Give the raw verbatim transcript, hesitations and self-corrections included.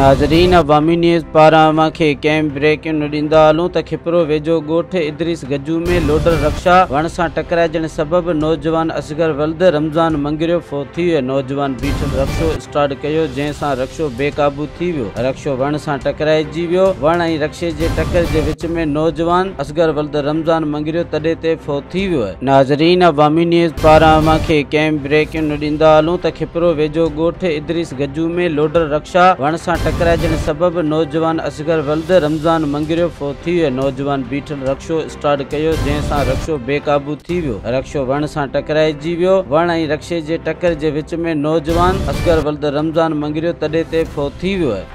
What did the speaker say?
नाज़रीन, अवामी न्यूज़ पारां अव्हांखे कंहिं ब्रेकिंग ॾींदा हलूं त खिपरो वेझो ॻोठ इदरीस गजू में लोडर रक्षा वण सां टकराइजण सबबि नौजवान असगर वल्द रमज़ान मंगरियो फ़ौत थी वियो। नौजवान बीठल रक्षो स्टार्ट कयो, जंहिंसां रक्षो बेकाबू थी वियो। रक्षो वण सां टकराइजी वियो। वण ऐं रक्षे जे टकर जे विच में नौजवान असगर वल्द रमज़ान मंगरियो, तॾहिं ते फ़ौत थी वियो आहे। नाज़रीन, अवामी न्यूज़ पारां अव्हांखे कंहिं ब्रेकिंग ॾींदा हलूं त खिपरो वेझो ॻोठ इदरीस गजू में लोडर रक्षा वण सां टकराइजण सबबि नौजवान असगर वल्द रमज़ान मंगरियो फ़ौत थी वियो। नौजवान बीठल रक्षो स्टार्ट कयो, जंहिंसां रक्षो बेकाबू थी वियो। रक्षो वण सां टकराइजी वियो। वण ऐं रक्षे जे टकर जे विच में नौजवान असगर वल्द रमज़ान मंगरियो, तॾहिं ते फ़ौत थी वियो आहे।